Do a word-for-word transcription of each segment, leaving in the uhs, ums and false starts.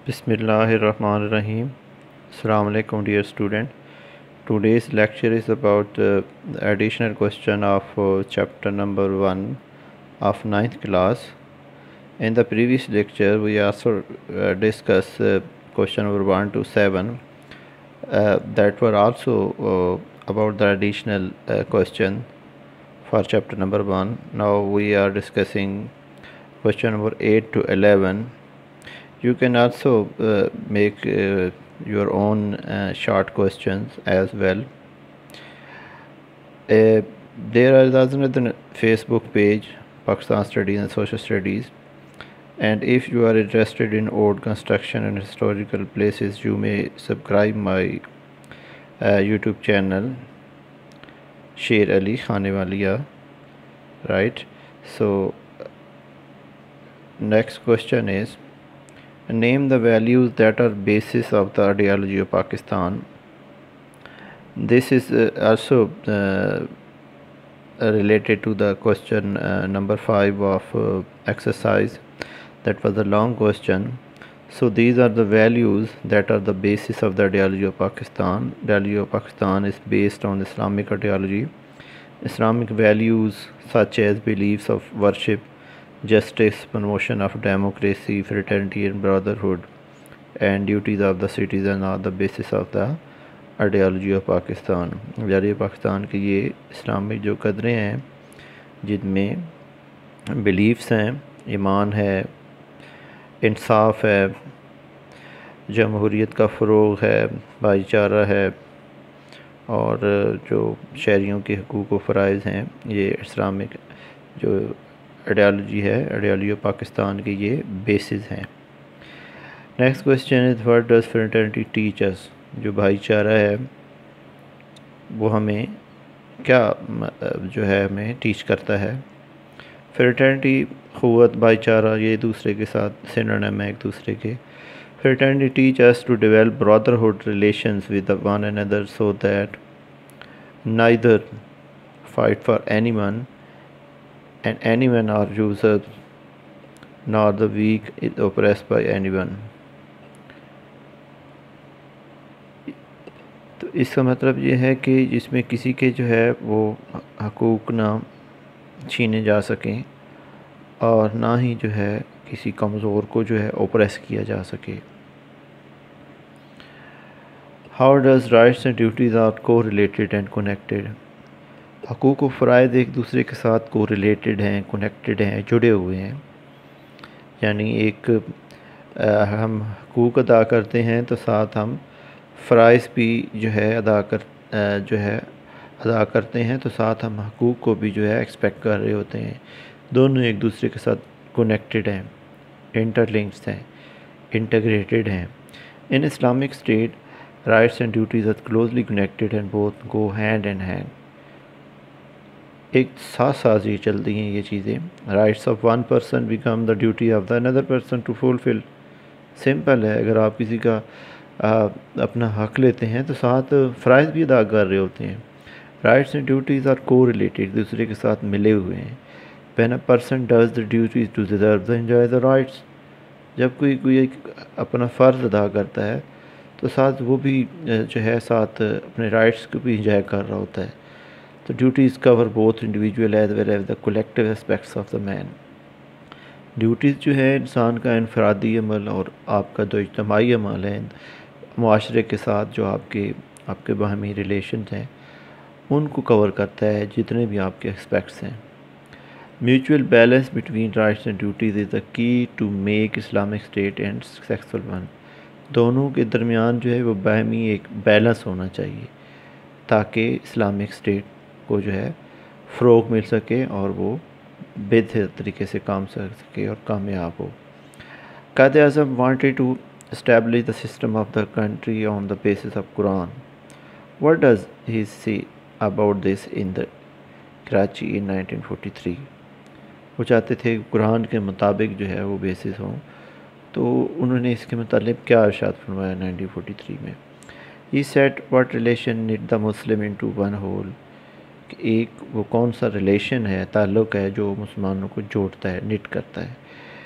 Bismillahirrahmanirrahim. Assalamu alaikum dear student. Today's lecture is about uh, the additional question of uh, chapter number one of ninth class. In the previous lecture we also uh, discussed uh, question number one to seven uh, that were also uh, about the additional uh, question for chapter number one. Now we are discussing question number eight to eleven. You can also uh, make uh, your own uh, short questions as well. Uh, there is also another Facebook page, Pakistan Studies and Social Studies, and if you are interested in old construction and historical places, you may subscribe my uh, YouTube channel, Sher Ali Khanewaliya, right? So next question is, name the values that are basis of the ideology of Pakistan. This is uh, also uh, related to the question uh, number five of uh, exercise. That was a long question. So these are the values that are the basis of the ideology of Pakistan. The ideology of Pakistan is based on Islamic ideology. Islamic values such as beliefs of worship, justice, promotion of democracy, fraternity and brotherhood, and duties of the citizen are the basis of the ideology of Pakistan. ideology Pakistan की ये Islamic जो कदरें हैं, जिनमें beliefs हैं, ईमान है, इंसाफ है, जमहूरियत का फ़रोग़ है, भाईचारा है, और जो शहरियों के हकूक़ व फ़राइज़ हैं, ये इस्लामिक जो आइडियोलॉजी है, आइडियोलॉजी ऑफ पाकिस्तान की ये बेसिस हैं. Next question is what does fraternity teach us. जो भाईचारा है वो हमें क्या जो है हमें टीच करता है. फ्रेटर्निटी क़ुव्वत, भाईचारा ये दूसरे के साथ सिनोनिम है एक दूसरे के. Fraternity teach us to develop brotherhood relations with one another so that neither fight for anyone and anyone are usurped, nor the weak is oppressed by anyone. तो इसका मतलब ये है कि जिसमें किसी के जो है वो हकूक़ ना छीने जा सकें और ना ही जो है किसी कमज़ोर को जो है ओप्रेस किया जा सके. How does rights and duties are correlated and connected. हकूक़ व फ़राइज़ एक दूसरे के साथ को रिलेटेड हैं, कनेक्टेड हैं, जुड़े हुए हैं. यानी एक आ, हम हकूक़ अदा करते हैं तो साथ हम फ़राइज़ भी जो है अदा कर आ, जो है अदा करते हैं तो साथ हम हकूक़ को भी जो है एक्सपेक्ट कर रहे होते हैं. दोनों एक दूसरे के साथ कनेक्टेड हैं, इंटरलिंक्ड हैं, इंटीग्रेटेड हैं. In Islamic state rights and duties are closely connected and both go hand in hand. एक साथ साथ ये चलती हैं ये चीज़ें. Rights of one person become the duty of the other person to fulfil. Simple है, अगर आप किसी का आ, अपना हक लेते हैं तो साथ फ़राइज़ भी अदा कर रहे होते हैं. Rights and duties are correlated, दूसरे के साथ मिले हुए हैं. When a person does the duties to deserve the enjoy the rights. जब कोई कोई एक अपना फ़र्ज़ अदा करता है तो साथ वो भी जो है साथ अपने राइट्स को भी इंजॉय कर रहा होता है. The duties cover both individual as well as the collective aspects of the man. Duties जो है इंसान का इनफरादी अमल और आपका जो इज्तमाही अमल है मुआशरे के साथ, जो आपके आपके बाहमी रिलेशन हैं, उनको कवर करता है, जितने भी आपके एस्पेक्ट्स हैं. Mutual balance between rights and duties is the key to make Islamic state and successful one. दोनों के दरमियान जो है वो बाहमी एक बैलेंस होना चाहिए ताकि इस्लामिक स्टेट को जो है फ़रोग़ मिल सके और वो बेहतर तरीके से काम कर सके और कामयाब हो. Quaid Azam wanted to establish the system of the country on the basis of Quran. What does he say about this in the Karachi in nineteen forty three. वो चाहते थे कुरान के मुताबिक जो है वो बेसिस हों, तो उन्होंने इसके मतलब क्या इरशाद फरमाया नाइनटीन फोर्टी थ्री में. He said what relation knit the Muslim into one whole. एक वो कौन सा रिलेशन है, ताल्लुक़ है जो मुसलमानों को जोड़ता है, निट करता है.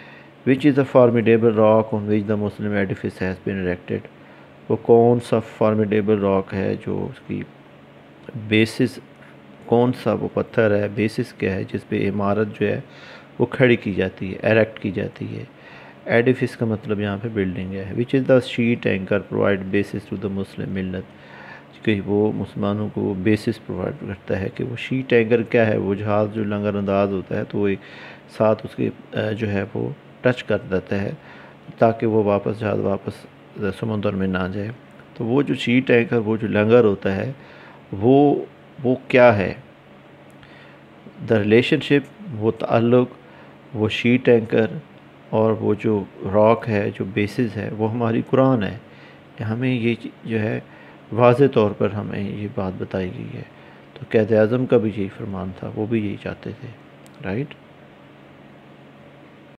Which is the formidable rock on which the Muslim edifice has been erected, वो कौन सा फॉर्मिडेबल रॉक है जो उसकी बेसिस, कौन सा वो पत्थर है, बेसिस क्या है जिस पे इमारत जो है वो खड़ी की जाती है, एरेक्ट की जाती है। एडिफिस का मतलब यहाँ पे बिल्डिंग है। Which is the sheet anchor provide basis to the Muslim मिलत, कि वो मुसलमानों को बेसिस प्रोवाइड करता है कि वो शीट एंकर क्या है, वो जहाज़ जो लंगर अंदाज होता है तो वो साथ उसके जो है वो टच कर देता है ताकि वो वापस जहाज़ वापस समुद्र में ना जाए। तो वो जो शीट एंकर, वो जो लंगर होता है वो वो क्या है, द रिलेशनशिप, वो ताल्लुक़, वो शीट एंकर और वो जो रॉक है, जो बेसिस है, वो हमारी कुरान है। हमें ये जो है वाज़े तौर पर हमें ये बात बताई गई है। तो क़ायद-ए-आज़म का भी यही फरमान था, वो भी यही चाहते थे, राइट।